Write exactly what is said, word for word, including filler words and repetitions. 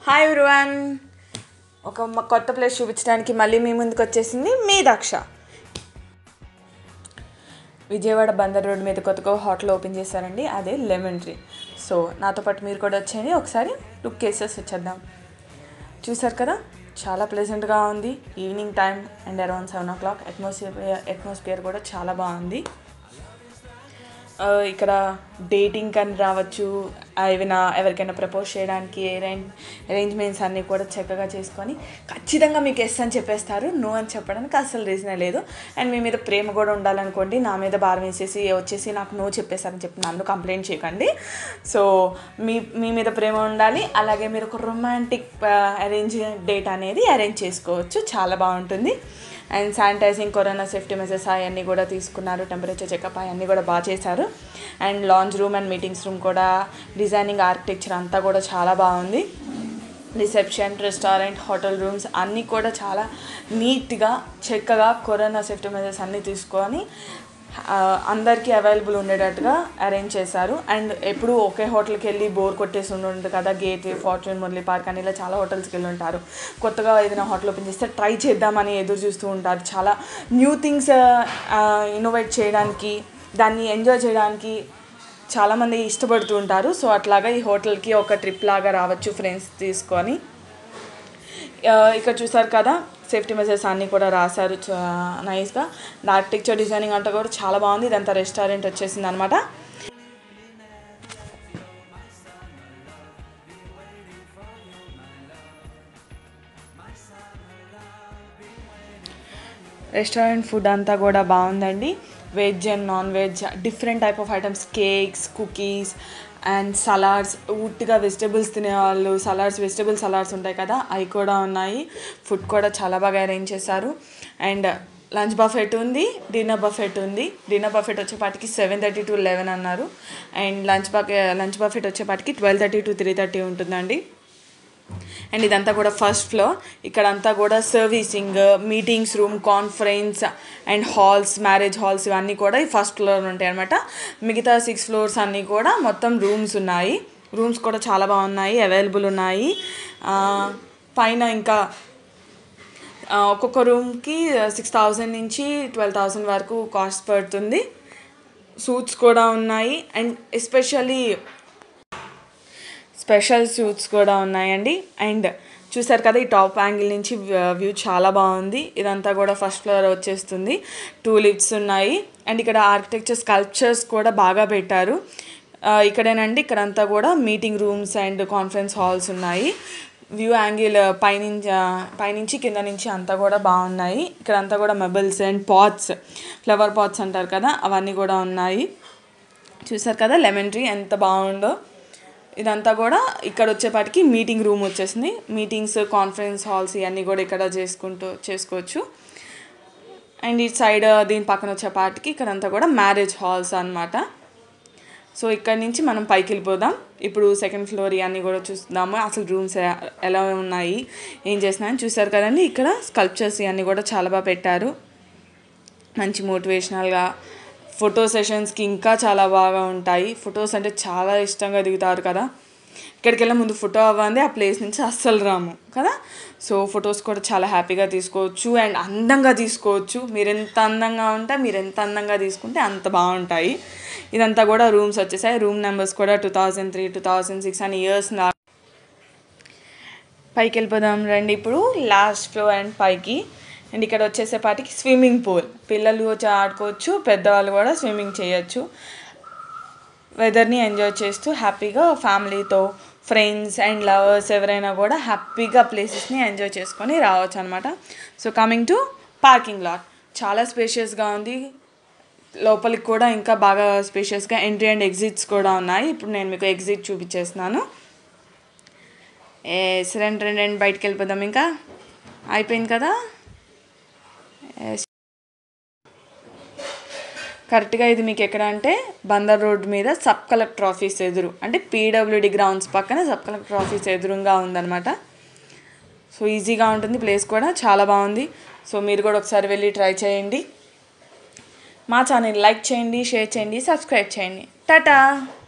Hi everyone, ఒక కొత్త place చూపించడానికి మళ్ళీ మీ ముందుకు వచ్చేసింది మీ దక్ష. విజయవాడ బందర్ రోడ్ మీద కొత్తగా హోటల్ ఓపెన్ చేశారండి, అదే లెమన్ ట్రీ. సో నాతో పాటు మీరు కూడా వచ్చేయండి, ఒకసారి లుక్ కేసెస్ వచ్చేద్దాం. చూసారు కదా, చాలా ప్లెజెంట్గా ఉంది. Evening time and around seven o'clock atmosphere atmosphere కూడా చాలా బాగుంది. ఇక్కడ డేటింగ్ అని రావచ్చు, ఏమైనా ఎవరికైనా ప్రపోజ్ చేయడానికి అరేంజ్ అరేంజ్మెంట్స్ అన్నీ కూడా చక్కగా చేసుకొని ఖచ్చితంగా మీకు ఎస్ అని చెప్పేస్తారు. నో అని చెప్పడానికి అసలు రీజనే లేదు. అండ్ మీ మీద ప్రేమ కూడా ఉండాలనుకోండి, నా మీద భారం వేసేసి వచ్చేసి నాకు నో చెప్పేశారని చెప్పి నన్ను కంప్లైంట్ చేయకండి. సో మీ మీ మీద ప్రేమ ఉండాలి, అలాగే మీరు ఒక రొమాంటిక్ అరేంజ్ డేట్ అనేది అరేంజ్ చేసుకోవచ్చు, చాలా బాగుంటుంది. And sanitising, corona safety measures అవన్నీ కూడా తీసుకున్నారు. టెంపరేచర్ చెకప్ అవన్నీ కూడా బాగా చేశారు. And lounge room and meetings room కూడా డిజైనింగ్, ఆర్కిటెక్చర్ అంతా కూడా చాలా బాగుంది. రిసెప్షన్, రెస్టారెంట్, హోటల్ రూమ్స్ అన్నీ కూడా చాలా నీట్గా చక్కగా కరోనా సేఫ్టీ మెజర్స్ అన్నీ తీసుకొని అందరికీ అవైలబుల్ ఉండేటట్టుగా అరేంజ్ చేశారు. అండ్ ఎప్పుడు ఒకే హోటల్కి వెళ్ళి బోర్ కొట్టేసి ఉంటుంది కదా, గేట్వే, ఫార్చ్యూన్, మురళీ పార్క్ అని ఇలా చాలా హోటల్స్కి వెళ్ళి ఉంటారు. కొత్తగా ఏదైనా హోటల్ ఓపెన్ చేస్తే ట్రై చేద్దామని ఎదురు చూస్తూ ఉంటారు. చాలా న్యూ థింగ్స్ ఇన్నోవేట్ చేయడానికి, దాన్ని ఎంజాయ్ చేయడానికి చాలామంది ఇష్టపడుతూ ఉంటారు. సో అట్లాగా ఈ హోటల్కి ఒక ట్రిప్ లాగా రావచ్చు ఫ్రెండ్స్ తీసుకొని. ఇక్కడ చూసారు కదా, సేఫ్టీ మెజర్స్ అన్నీ కూడా రాశారు నైస్గా. ఆర్కిటెక్చర్, డిజైనింగ్ అంతా కూడా చాలా బాగుంది. ఇదంతా రెస్టారెంట్ వచ్చేసింది అనమాట. రెస్టారెంట్ ఫుడ్ అంతా కూడా బాగుందండి. Veg and non veg different type of items, cakes, cookies and salads. ఉట్టిగా వెజిటబుల్స్ తినేవాళ్ళు సలాడ్స్, వెజిటబుల్ సలాడ్స్ ఉంటాయి కదా, అవి కూడా ఉన్నాయి. ఫుడ్ కూడా చాలా బాగా అరేంజ్ చేశారు. అండ్ లంచ్ బఫెట్ ఉంది, డిన్నర్ బఫెట్ ఉంది. డిన్నర్ బఫెట్ వచ్చేపాటికి సెవెన్ థర్టీ టు లెవెన్ అన్నారు. And lunch buffet lunch buffet వచ్చేపాటికి twelve thirty to three thirty ఉంటుందండి. అండ్ ఇదంతా కూడా ఫస్ట్ ఫ్లోర్. ఇక్కడంతా కూడా servicing, meetings room, conference and halls, marriage halls ఇవన్నీ కూడా ఈ ఫస్ట్ ఫ్లోర్ ఉంటాయి అనమాట. మిగతా సిక్స్ ఫ్లోర్స్ అన్నీ కూడా మొత్తం రూమ్స్ ఉన్నాయి. రూమ్స్ కూడా చాలా బాగున్నాయి, అవైలబుల్ ఉన్నాయి. పైన ఇంకా ఒక్కొక్క రూమ్కి సిక్స్ థౌజండ్ నుంచి ట్వెల్వ్ థౌజండ్ వరకు కాస్ట్ పడుతుంది. సూట్స్ కూడా ఉన్నాయి. అండ్ ఎస్పెషల్లీ స్పెషల్ సూట్స్ కూడా ఉన్నాయండి. అండ్ చూసారు కదా, ఈ టాప్ యాంగిల్ నుంచి వ్యూ చాలా బాగుంది. ఇదంతా కూడా ఫస్ట్ ఫ్లోర్ వచ్చేస్తుంది. టూ లిఫ్ట్స్ ఉన్నాయి. అండ్ ఇక్కడ ఆర్కిటెక్చర్, స్కల్ప్చర్స్ కూడా బాగా పెట్టారు. ఇక్కడేనండి, ఇక్కడంతా కూడా meeting rooms and conference halls ఉన్నాయి. వ్యూ యాంగిల్ పైనుంచి పైనుంచి కింద నుంచి అంతా కూడా బాగున్నాయి. ఇక్కడంతా కూడా మెబల్స్ అండ్ పాట్స్, ఫ్లవర్ పాట్స్ అంటారు కదా, అవన్నీ కూడా ఉన్నాయి. చూసారు కదా లెమన్ ట్రీ ఎంత బాగుందో. ఇదంతా కూడా ఇక్కడ వచ్చేపాటికి మీటింగ్ రూమ్ వచ్చేసింది. మీటింగ్స్, కాన్ఫరెన్స్ హాల్స్ ఇవన్నీ కూడా ఇక్కడ చేసుకుంటూ చేసుకోవచ్చు. అండ్ ఇటు సైడ్ దీని పక్కన వచ్చేపాటికి ఇక్కడంతా కూడా మ్యారేజ్ హాల్స్ అనమాట. సో ఇక్కడ నుంచి మనం పైకి వెళ్ళిపోదాం. ఇప్పుడు సెకండ్ ఫ్లోర్ ఇవన్నీ కూడా చూస్తున్నాము, అసలు రూమ్స్ ఎలా ఉన్నాయి, ఏం చేస్తున్నాయని. చూసారు కదండి, ఇక్కడ స్కల్ప్చర్స్ ఇవన్నీ కూడా చాలా బాగా పెట్టారు. మంచి మోటివేషనల్గా ఫోటో సెషన్స్కి ఇంకా చాలా బాగా ఉంటాయి. ఫొటోస్ అంటే చాలా ఇష్టంగా దిగుతారు కదా, ఇక్కడికి వెళ్ళే ముందు ఫోటో అవ్వండి, ఆ ప్లేస్ నుంచి అస్సలు రాము కదా. సో ఫొటోస్ కూడా చాలా హ్యాపీగా తీసుకోవచ్చు అండ్ అందంగా తీసుకోవచ్చు. మీరు ఎంత అందంగా ఉంటే, మీరు ఎంత అందంగా తీసుకుంటే అంత బాగుంటాయి. ఇదంతా కూడా రూమ్స్ వచ్చేసాయి. రూమ్ నెంబర్స్ కూడా two thousand three two thousand six అని ఇయర్స్. పైకి వెళ్ళిపోదాం రండి ఇప్పుడు లాస్ట్ ఫ్లోర్ అండ్ పైకి. అండ్ ఇక్కడ వచ్చేసేపాటికి స్విమ్మింగ్ పూల్, పిల్లలు వచ్చి ఆడుకోవచ్చు, పెద్దవాళ్ళు కూడా స్విమ్మింగ్ చేయొచ్చు. వెదర్ని ఎంజాయ్ చేస్తూ హ్యాపీగా ఫ్యామిలీతో, ఫ్రెండ్స్ అండ్ లవర్స్ ఎవరైనా కూడా హ్యాపీగా ప్లేసెస్ని ఎంజాయ్ చేసుకొని రావచ్చు అనమాట. So coming to parking lot, చాలా స్పేషియస్గా ఉంది. లోపలికి కూడా ఇంకా బాగా స్పేషియస్గా ఎంట్రీ అండ్ ఎగ్జిట్స్ కూడా ఉన్నాయి. ఇప్పుడు నేను మీకు ఎగ్జిట్ చూపించేస్తున్నాను. ఏ రెండు రెండు రెండు బయటికి వెళ్ళిపోదాం. ఇంకా అయిపోయింది కదా. కరెక్ట్గా ఇది మీకు ఎక్కడ అంటే బందర్ రోడ్ మీద సబ్ కలెక్టర్ ఆఫీస్ ఎదురు, అంటే పీడబ్ల్యూడి గ్రౌండ్స్ పక్కన సబ్ కలెక్టర్ ఆఫీస్ ఎదురుగా ఉందన్నమాట. సో ఈజీగా ఉంటుంది, ప్లేస్ కూడా చాలా బాగుంది. సో మీరు కూడా ఒకసారి వెళ్ళి ట్రై చేయండి. మా ఛానల్ లైక్ చేయండి, షేర్ చేయండి, సబ్స్క్రైబ్ చేయండి. టాటా.